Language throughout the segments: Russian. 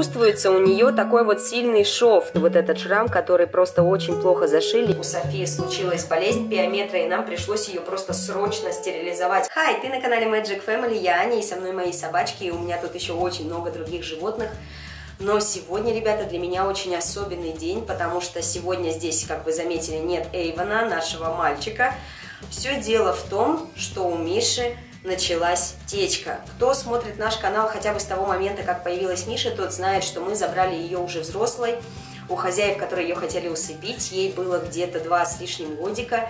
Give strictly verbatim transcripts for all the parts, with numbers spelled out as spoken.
чувствуется у нее такой вот сильный шов. Вот этот шрам, который просто очень плохо зашили. У Софии случилась болезнь пиометра, и нам пришлось ее просто срочно стерилизовать. Хай, ты на канале Magic Family, я Аня, и со мной мои собачки, и у меня тут еще очень много других животных. Но сегодня, ребята, для меня очень особенный день, потому что сегодня здесь, как вы заметили, нет Эйвона, нашего мальчика. Все дело в том, что у Миши началась течка. Кто смотрит наш канал хотя бы с того момента, как появилась Миша, тот знает, что мы забрали ее уже взрослой. У хозяев, которые ее хотели усыпить, ей было где-то два с лишним годика.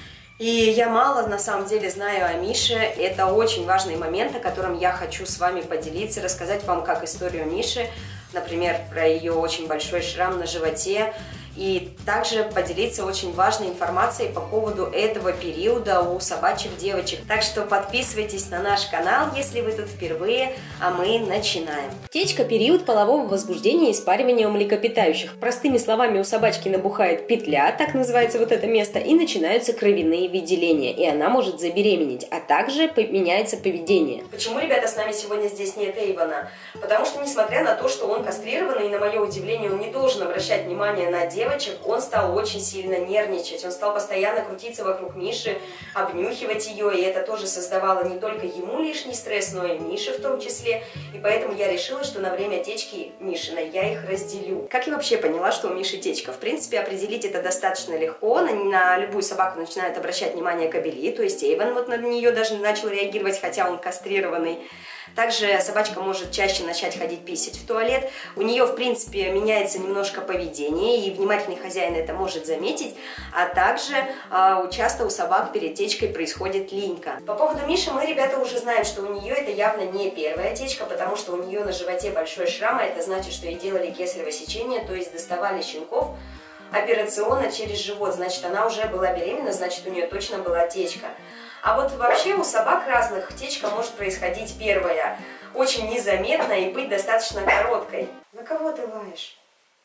И я мало на самом деле знаю о Мише. Это очень важный момент, о котором я хочу с вами поделиться, рассказать вам как историю Миши, например, про ее очень большой шрам на животе. И также поделиться очень важной информацией по поводу этого периода у собачек девочек. Так что подписывайтесь на наш канал, если вы тут впервые, а мы начинаем. Течка – период полового возбуждения и спаривания у млекопитающих. Простыми словами, у собачки набухает петля, так называется вот это место, и начинаются кровяные выделения, и она может забеременеть, а также меняется поведение. Почему, ребята, с нами сегодня здесь нет Эйвона? Потому что, несмотря на то, что он кастрированный, и на мое удивление, он не должен обращать внимание на девочек, девочек, он стал очень сильно нервничать, он стал постоянно крутиться вокруг Миши, обнюхивать ее, и это тоже создавало не только ему лишний стресс, но и Мише в том числе, и поэтому я решила, что на время течки Мишиной я их разделю. Как я вообще поняла, что у Миши течка? В принципе, определить это достаточно легко, на, на любую собаку начинают обращать внимание кобели, то есть Эйвон вот на нее даже начал реагировать, хотя он кастрированный. Также собачка может чаще начать ходить писать в туалет. У нее, в принципе, меняется немножко поведение, и внимательный хозяин это может заметить. А также э, часто у собак перед течкой происходит линька. По поводу Миши мы, ребята, уже знаем, что у нее это явно не первая течка, потому что у нее на животе большой шрам, а это значит, что ей делали кесарево сечение, то есть доставали щенков операционно через живот. Значит, она уже была беременна, значит, у нее точно была течка. А вот вообще у собак разных течка может происходить первая, очень незаметно и быть достаточно короткой. На кого ты лаешь?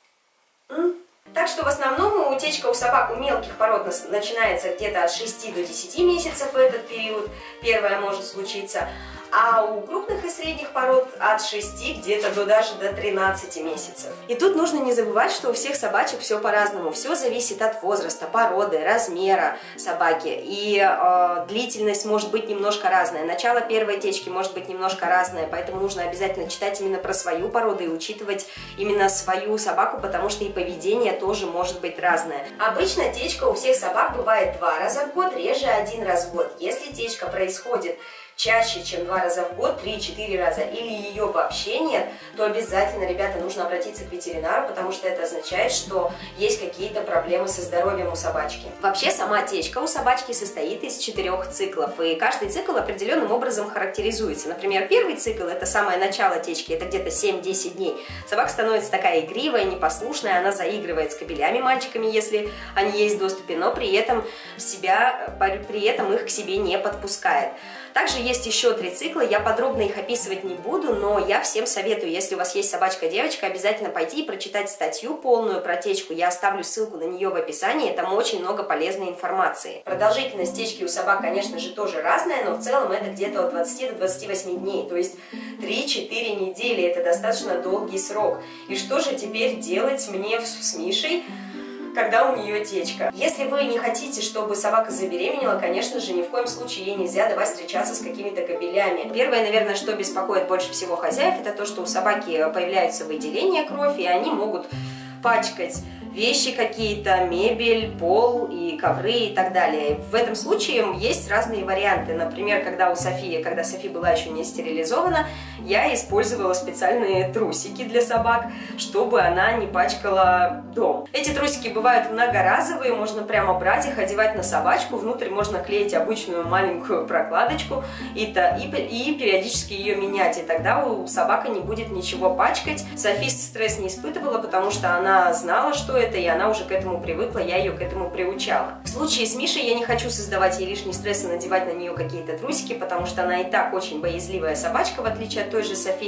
М? Так что в основном утечка у собак, у мелких пород начинается где-то от шести до десяти месяцев в этот период, первая может случиться. А у крупных и средних пород от шести где-то до даже до тринадцати месяцев. И тут нужно не забывать, что у всех собачек все по-разному. Все зависит от возраста, породы, размера собаки. И э, длительность может быть немножко разная. Начало первой течки может быть немножко разное. Поэтому нужно обязательно читать именно про свою породу и учитывать именно свою собаку, потому что и поведение тоже может быть разное. Обычно течка у всех собак бывает два раза в год, реже один раз в год. Если течка происходит чаще, чем два раза в год, три-четыре раза, или ее вообще нет, то обязательно, ребята, нужно обратиться к ветеринару, потому что это означает, что есть какие-то проблемы со здоровьем у собачки. Вообще, сама течка у собачки состоит из четырех циклов, и каждый цикл определенным образом характеризуется. Например, первый цикл – это самое начало течки, это где-то семь-десять дней. Собака становится такая игривая, непослушная, она заигрывает с кобелями, мальчиками, если они есть в доступе, но при этом, себя, при этом их к себе не подпускает. Также есть еще три цикла, я подробно их описывать не буду, но я всем советую, если у вас есть собачка-девочка, обязательно пойти и прочитать статью полную про течку, я оставлю ссылку на нее в описании, там очень много полезной информации. Продолжительность течки у собак, конечно же, тоже разная, но в целом это где-то от двадцати до двадцати восьми дней, то есть три-четыре недели, это достаточно долгий срок. И что же теперь делать мне с Мишей, когда у нее течка? Если вы не хотите, чтобы собака забеременела, конечно же, ни в коем случае ей нельзя давать встречаться с какими-то кобелями. Первое, наверное, что беспокоит больше всего хозяев, это то, что у собаки появляются выделения крови, и они могут пачкать вещи какие-то, мебель, пол и ковры и так далее. В этом случае есть разные варианты. Например, когда у Софии, когда Софи была еще не стерилизована, я использовала специальные трусики для собак, чтобы она не пачкала дом. Эти трусики бывают многоразовые, можно прямо брать их, одевать на собачку, внутрь можно клеить обычную маленькую прокладочку и, и, и периодически ее менять, и тогда у собаки не будет ничего пачкать. Софи стресс не испытывала, потому что она знала, что это, и она уже к этому привыкла, я ее к этому приучала. В случае с Мишей я не хочу создавать ей лишний стресс и надевать на нее какие-то трусики, потому что она и так очень боязливая собачка, в отличие от той же Софи.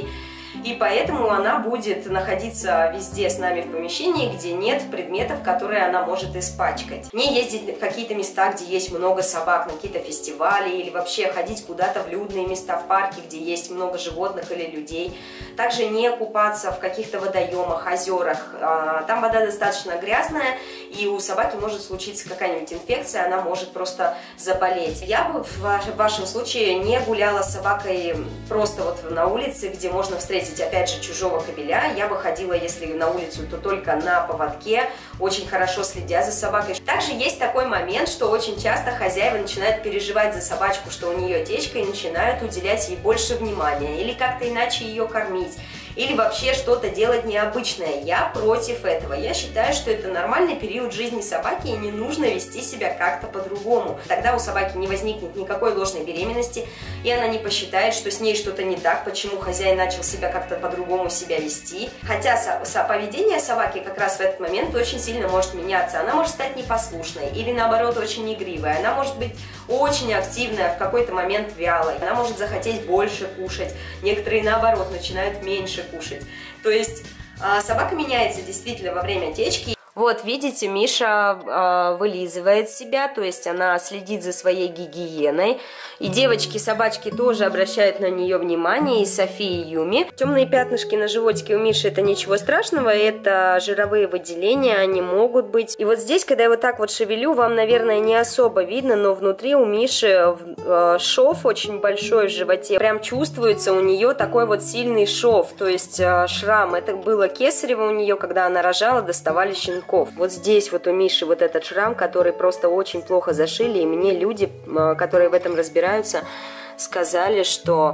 и поэтому она будет находиться везде с нами в помещении, где нет предметов, которые она может испачкать. Не ездить в какие-то места, где есть много собак, на какие-то фестивали, или вообще ходить куда-то в людные места, в парке, где есть много животных или людей. Также не купаться в каких-то водоемах, озерах. Там вода достаточно грязная, и у собаки может случиться какая-нибудь инфекция, она может просто заболеть. Я бы в вашем случае не гуляла с собакой просто вот на улице, где можно встретить, опять же, чужого кобеля. Я бы ходила, если на улицу, то только на поводке, очень хорошо следя за собакой. Также есть такой момент, что очень часто хозяева начинают переживать за собачку, что у нее течка, и начинают уделять ей больше внимания, или как-то иначе ее кормить, или вообще что-то делать необычное. Я против этого. Я считаю, что это нормальный период жизни собаки, и не нужно вести себя как-то по-другому. Тогда у собаки не возникнет никакой ложной беременности, и она не посчитает, что с ней что-то не так, почему хозяин начал себя как-то по-другому себя вести. Хотя со со поведение собаки как раз в этот момент очень сильно может меняться. Она может стать непослушной или наоборот очень игривой. Она может быть очень активная, в какой-то момент вялой. Она может захотеть больше кушать. Некоторые наоборот начинают меньше кушать. То есть собака меняется действительно во время течки. Вот, видите, Миша э, вылизывает себя, то есть она следит за своей гигиеной. И девочки-собачки тоже обращают на нее внимание, и София, и Юми. Темные пятнышки на животике у Миши — это ничего страшного, это жировые выделения, они могут быть. И вот здесь, когда я вот так вот шевелю, вам, наверное, не особо видно, но внутри у Миши э, шов очень большой в животе. Прям чувствуется у нее такой вот сильный шов, то есть э, шрам. Это было кесарево у нее, когда она рожала, доставали щенков. Вот здесь вот у Миши вот этот шрам, который просто очень плохо зашили, и мне люди, которые в этом разбираются, сказали, что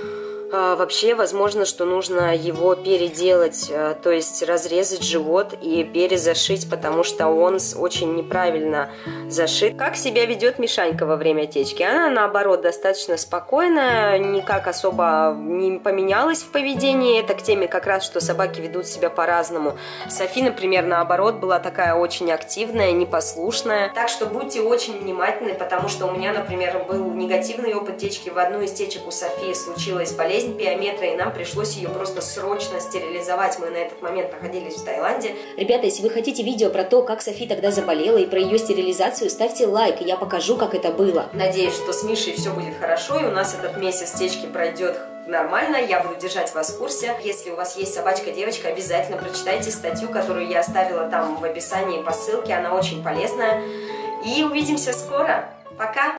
э, вообще возможно, что нужно его переделать, э, то есть разрезать живот и перезашить, потому что он очень неправильно зашит. Как себя ведет Мишанька во время течки? Она, наоборот, достаточно спокойная, никак особо не поменялась в поведении. Это к теме как раз, что собаки ведут себя по-разному. Софи, например, наоборот, была такая очень активная, непослушная. Так что будьте очень внимательны, потому что у меня, например, был негативный опыт течки. В одну из течек у Софии случилась болезнь пиометра, и нам пришлось ее просто срочно стерилизовать. Мы на этот момент находились в Таиланде. Ребята, если вы хотите видео про то, как Софи тогда заболела, и про ее стерилизацию, ставьте лайк, и я покажу, как это было. Надеюсь, что с Мишей все будет хорошо, и у нас этот месяц течки пройдет нормально. Я буду держать вас в курсе. Если у вас есть собачка-девочка, обязательно прочитайте статью, которую я оставила там в описании по ссылке. Она очень полезная. И увидимся скоро. Пока!